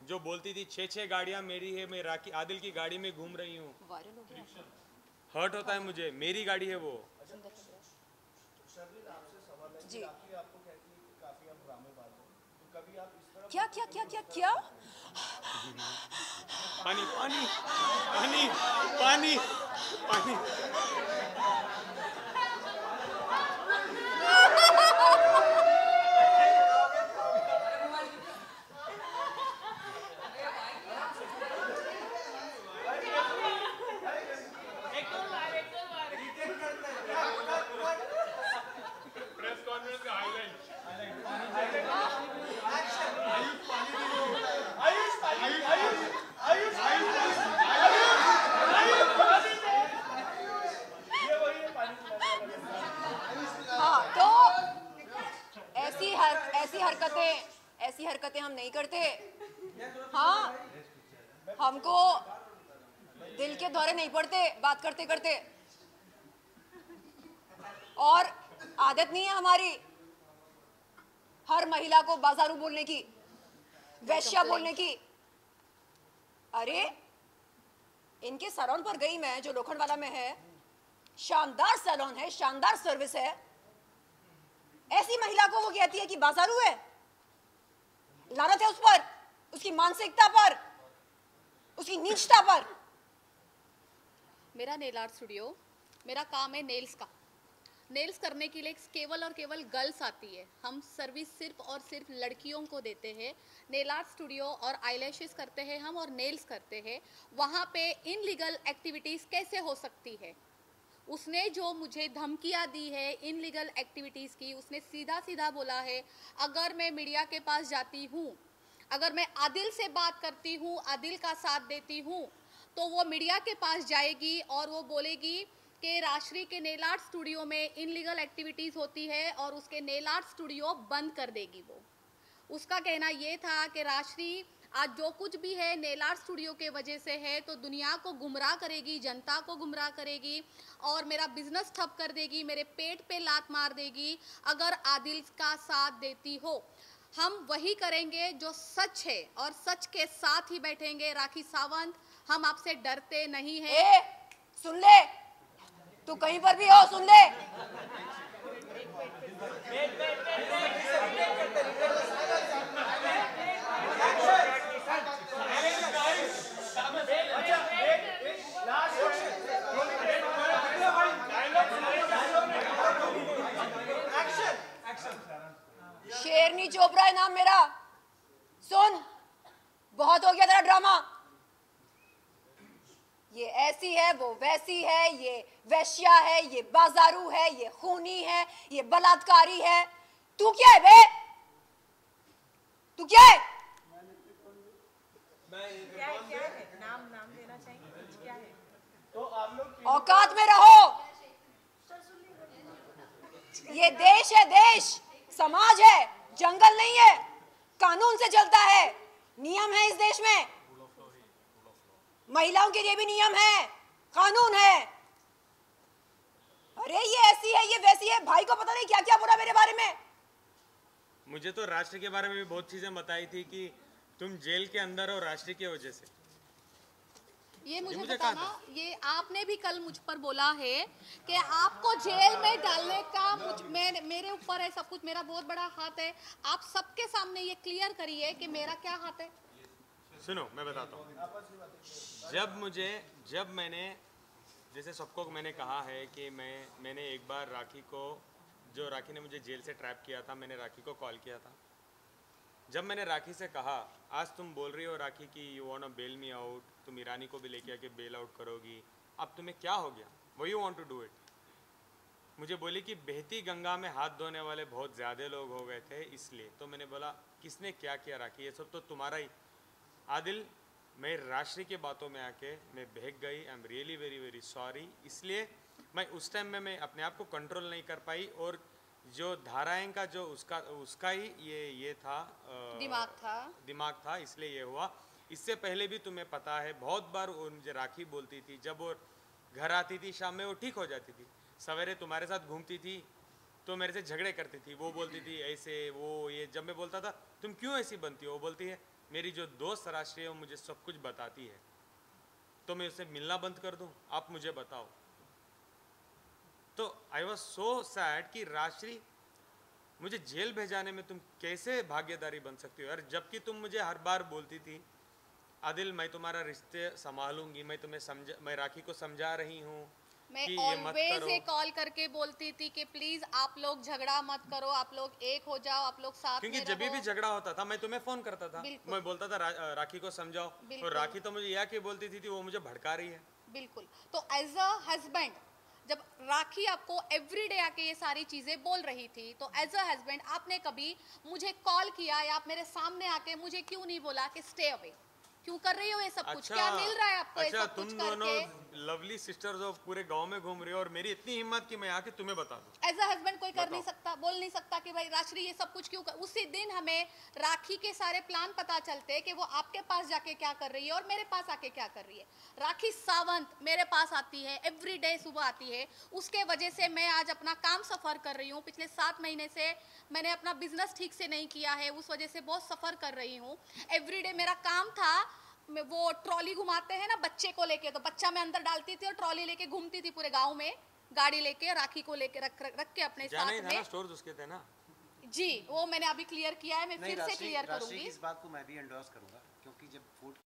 जो बोलती थी 6 गाड़ियां मेरी है, मैं राखी आदिल की गाड़ी में घूम रही हूँ। हर्ट होता है मुझे, मेरी गाड़ी है वो। जी क्या क्या क्या क्या क्या पानी पानी पानी पानी पानी। हाँ, तो ऐसी हरकतें हम नहीं करते। हाँ, हमको दिल के दौरे नहीं पड़ते बात करते करते, और आदत नहीं है हमारी हर महिला को बाजारू बोलने की, वैश्या बोलने की। अरे इनके सैलून पर गई मैं, जो लोखंडवाला में है, शानदार सैलून है, शानदार सर्विस है। ऐसी महिला को वो कहती है कि बाजारू है। लानत है उस पर, उसकी मानसिकता पर, उसकी नीचता पर। मेरा नेल आर्ट स्टूडियो, मेरा काम है नेल्स का। नेल्स करने के लिए केवल और केवल गर्ल्स आती है। हम सर्विस सिर्फ और सिर्फ लड़कियों को देते हैं। नेल आर्ट स्टूडियो और आईलैशेस करते हैं हम, और नेल्स करते हैं। वहाँ पे इनलीगल एक्टिविटीज़ कैसे हो सकती है? उसने जो मुझे धमकियाँ दी है इनलीगल एक्टिविटीज़ की, उसने सीधा सीधा बोला है, अगर मैं मीडिया के पास जाती हूँ, अगर मैं आदिल से बात करती हूँ, आदिल का साथ देती हूँ, तो वो मीडिया के पास जाएगी और वो बोलेगी कि राजश्री के नेल आर्ट स्टूडियो में इनलीगल एक्टिविटीज़ होती है और उसके नेल आर्ट स्टूडियो बंद कर देगी वो। उसका कहना ये था कि राजश्री आज जो कुछ भी है नेल आर्ट स्टूडियो के वजह से है, तो दुनिया को गुमराह करेगी, जनता को गुमराह करेगी और मेरा बिजनेस ठप कर देगी, मेरे पेट पे लात मार देगी अगर आदिल का साथ देती हो। हम वही करेंगे जो सच है और सच के साथ ही बैठेंगे। राखी सावंत, हम आपसे डरते नहीं हैं। सुन ले, तू कहीं पर भी हो सुन ले। शेरनी चोपड़ा है नाम मेरा। सुन, बहुत हो गया तेरा ड्रामा। ये ऐसी है, वो वैसी है, ये वैश्या है, ये बाजारू है, ये खूनी है, ये बलात्कारी है। तू क्या है बे? तू क्या है? क्या है? नाम देना चाहिए, क्या है? तो आप लोग औकात में रहो। ये देश है, देश समाज है, जंगल नहीं है। कानून से चलता है, नियम है इस देश में। महिलाओं के लिए भी नियम है, कानून है। अरे ये ऐसी है, ये वैसी है, भाई को पता नहीं क्या क्या बोला मेरे बारे में। मुझे तो राष्ट्र के बारे में भी बहुत चीजें बताई थी कि तुम जेल के अंदर हो राष्ट्र की वजह से। ये मुझे बताना, ये आपने भी कल मुझ पर बोला है कि आपको जेल में डालने का मेरे ऊपर है सब कुछ, मेरा बहुत बड़ा हाथ है। आप सबके सामने ये क्लियर करिए कि मेरा क्या हाथ है। सुनो मैं बताता हूँ। जब मैंने जैसे सबको मैंने कहा है कि मैंने एक बार राखी को, जो राखी ने मुझे जेल से ट्रैप किया था, मैंने राखी को कॉल किया था। जब मैंने राखी से कहा, आज तुम बोल रही हो राखी कि you want to bail me out, तुम ईरानी को भी लेके आके बेल आउट करोगी, अब तुम्हें क्या हो गया, वो you want to do it. मुझे बोली कि बहती गंगा में हाथ धोने वाले बहुत ज़्यादा लोग हो गए थे इसलिए। तो मैंने बोला किसने क्या किया राखी, ये सब तो तुम्हारा ही। आदिल, मैं राष्ट्रीय की बातों में आके मैं बहक गई, I am really very very sorry. इसलिए मैं उस टाइम में मैं अपने आप को कंट्रोल नहीं कर पाई, और जो धाराएं का जो उसका ही ये था, दिमाग था, इसलिए ये हुआ। इससे पहले भी तुम्हें पता है बहुत बार वो मुझे राखी बोलती थी, जब वो घर आती थी शाम में वो ठीक हो जाती थी, सवेरे तुम्हारे साथ घूमती थी तो मेरे से झगड़े करती थी। वो बोलती थी ऐसे वो ये, जब मैं बोलता था तुम क्यों ऐसी बनती हो, वो बोलती है मेरी जो दोस्त राशि है वो मुझे सब कुछ बताती है, तो मैं उससे मिलना बंद कर दूं? आप मुझे बताओ। तो आई वॉज सो सैड कि राशि मुझे जेल भेजाने में तुम कैसे भागीदारी बन सकती हो यार, जबकि तुम मुझे हर बार बोलती थी आदिल मैं तुम्हारा रिश्ते संभालूंगी, मैं राखी को समझा रही हूँ मैं कि ये मत ऑलवेज करो। ये कॉल करके बोलती थी कि प्लीज आप लोग झगड़ा मत करो, आप लोग एक हो जाओ, आप लोग साथ क्योंकि में जब भी रहो। झगड़ा होता था मैं तुम्हें फोन करता था, बिल्कुल। मैं बोलता था राखी को समझाओ, बिल्कुल। और राखी तो मुझे यह कि बोलती थी वो मुझे भड़का रही है। बिल्कुल। तो एज अ हस्बैंड जब राखी आपको एवरीडे आके ये सारी चीजें बोल रही थी, तो एज अ हस्बैंड आपने कभी मुझे कॉल किया या आप मेरे सामने आके मुझे क्यों नहीं बोला कि स्टे अवे, क्यों कर रही हो ये सब कुछ, क्या मिल रहा है आपको ये अच्छा सब तुम कुछ दोनों करके? लवली सिस्टर जो पूरे गांव में घूम रही हो और मेरी इतनी हिम्मत कि मैं आके तुम्हें बता दूं। एज अ हस्बैंड कोई कर बताओ। नहीं सकता, बोल नहीं सकता कि भाई राश्री ये सब कुछ क्यों कर? उसी दिन हमें राखी के सारे प्लान पता चलते कि वो आपके पास जाके क्या कर रही है और मेरे पास आके क्या कर रही है। राखी सावंत मेरे पास आती है एवरी डे, सुबह आती है, उसके वजह से मैं आज अपना काम सफ़र कर रही हूँ। पिछले 7 महीने से मैंने अपना बिजनेस ठीक से नहीं किया है, उस वजह से बहुत सफ़र कर रही हूँ। एवरी डे मेरा काम था, मैं वो ट्रॉली घुमाते हैं ना बच्चे को लेके, तो बच्चा मैं अंदर डालती थी और ट्रॉली लेके घूमती थी पूरे गांव में, गाड़ी लेके राखी को लेके रख के अपने जाना ही साथ था ना, में। स्टोर उसके थे ना। जी वो मैंने अभी क्लियर किया है, मैं फिर से क्लियर राशि की करूंगी। इस बात को मैं भी एंडोर्स करूंगा, क्योंकि जब फूड